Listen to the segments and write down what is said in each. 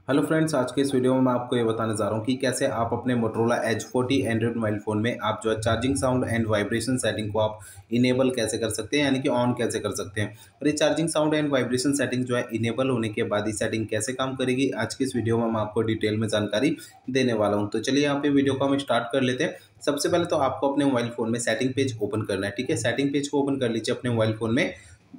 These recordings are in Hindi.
हेलो फ्रेंड्स, आज के इस वीडियो में मैं आपको ये बताने जा रहा हूँ कि कैसे आप अपने Motorola Edge 40 Android mobile phone में आप जो है charging sound and vibration setting को आप इनेबल कैसे कर सकते हैं, यानी कि ऑन कैसे कर सकते हैं। और ये charging sound and vibration setting जो है इनेबल होने के बाद ये सेटिंग कैसे काम करेगी, आज की इस वीडियो में मैं आपको डिटेल में जानकारी देने वाला हूँ। तो चलिए यहाँ पे वीडियो को हम स्टार्ट कर लेते हैं। सबसे पहले तो आपको अपने मोबाइल फ़ोन में सेटिंग पेज ओपन करना है। ठीक है, सेटिंग पेज को ओपन कर लीजिए अपने मोबाइल फ़ोन में।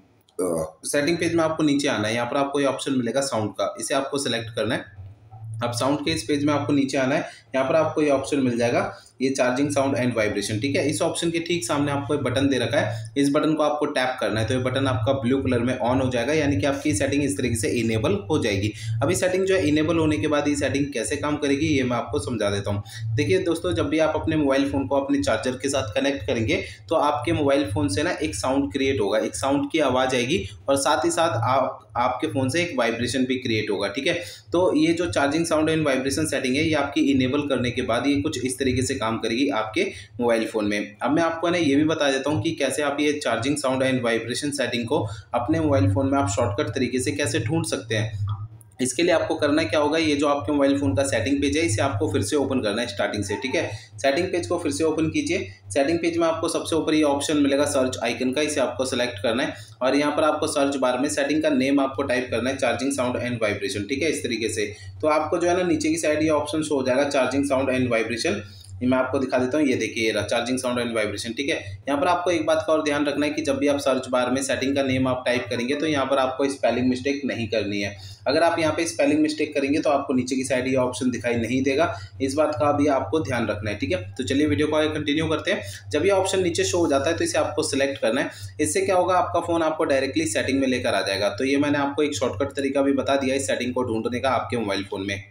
सेटिंग पेज में आपको नीचे आना है, यहाँ पर आपको ये ऑप्शन मिलेगा साउंड का, इसे आपको सेलेक्ट करना है। अब साउंड के इस पेज में आपको नीचे आना है, यहाँ पर आपको ये ऑप्शन मिल जाएगा, ये चार्जिंग साउंड एंड वाइब्रेशन। ठीक है, इस ऑप्शन के ठीक सामने आपको एक बटन दे रखा है, इस बटन को आपको टैप करना है तो ये बटन आपका ब्लू कलर में ऑन हो जाएगा, यानी कि आपकी सेटिंग इस तरीके से इनेबल हो जाएगी। अभी सेटिंग जो है इनेबल होने के बाद ये सेटिंग कैसे काम करेगी ये मैं आपको समझा देता हूँ। देखिए दोस्तों, जब भी आप अपने मोबाइल फ़ोन को अपने चार्जर के साथ कनेक्ट करेंगे तो आपके मोबाइल फ़ोन से ना एक साउंड क्रिएट होगा, एक साउंड की आवाज़ आएगी और साथ ही साथ आपके फ़ोन से एक वाइब्रेशन भी क्रिएट होगा। ठीक है, तो ये जो charging sound and vibration setting है ये आपकी इनेबल करने के बाद ये कुछ इस तरीके से काम करेगी आपके मोबाइल फ़ोन में। अब मैं आपको ना ये भी बता देता हूँ कि कैसे आप ये charging sound and vibration setting को अपने मोबाइल फ़ोन में आप शॉर्टकट तरीके से कैसे ढूंढ सकते हैं। इसके लिए आपको करना क्या होगा, ये जो आपके मोबाइल फ़ोन का सेटिंग पेज है इसे आपको फिर से ओपन करना है स्टार्टिंग से। ठीक है, सेटिंग पेज को फिर से ओपन कीजिए। सेटिंग पेज में आपको सबसे ऊपर ये ऑप्शन मिलेगा सर्च आइकन का, इसे आपको सेलेक्ट करना है और यहाँ पर आपको सर्च बार में सेटिंग का नेम आपको टाइप करना है चार्जिंग साउंड एंड वाइब्रेशन। ठीक है, इस तरीके से तो आपको जो है ना नीचे की साइड ये ऑप्शन शो हो जाएगा चार्जिंग साउंड एंड वाइब्रेशन। ये मैं आपको दिखा देता हूँ, ये देखिए ये रहा चार्जिंग साउंड एंड वाइब्रेशन। ठीक है, यहाँ पर आपको एक बात का और ध्यान रखना है कि जब भी आप सर्च बार में सेटिंग का नेम आप टाइप करेंगे तो यहाँ पर आपको स्पेलिंग मिस्टेक नहीं करनी है। अगर आप यहाँ पे स्पेलिंग मिस्टेक करेंगे तो आपको नीचे की साइड ये ऑप्शन दिखाई नहीं देगा, इस बात का भी आपको ध्यान रखना है। ठीक है, तो चलिए वीडियो को आगे कंटिन्यू करते हैं। जब ये ऑप्शन नीचे शो हो जाता है तो इसे आपको सिलेक्ट करना है। इससे क्या होगा, आपका फ़ोन आपको डायरेक्टली सेटिंग में लेकर आ जाएगा। तो ये मैंने आपको एक शॉर्टकट तरीका भी बता दिया इस सेटिंग को ढूंढने का आपके मोबाइल फ़ोन में।